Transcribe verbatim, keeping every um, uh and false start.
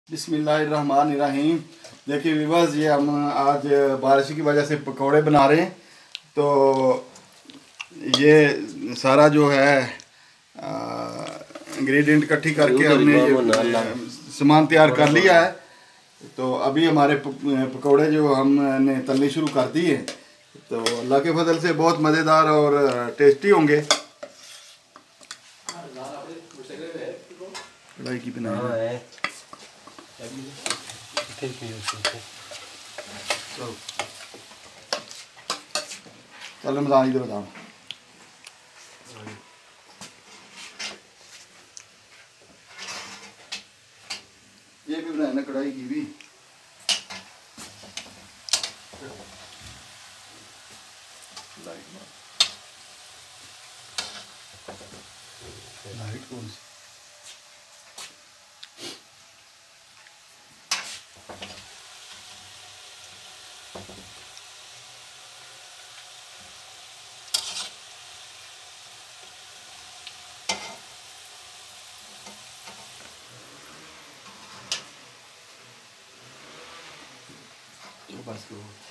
बिस्मिल्लाहिर्रहमानिर्रहीम। देखिए व्यूअर्स, ये हम आज बारिश की वजह से पकौड़े बना रहे हैं। तो ये सारा जो है इंग्रेडिएंट इकट्ठी करके हमने ये सामान तैयार कर लिया है। तो अभी हमारे पकौड़े जो हमने तलने शुरू कर दिए। तो अल्लाह के फजल से बहुत मज़ेदार और टेस्टी होंगे। कढ़ाई की बनाई है। चल रमजान इधर बताओ। ये भी बनाया ना कढ़ाई की भी। लाइट कौन सी? बस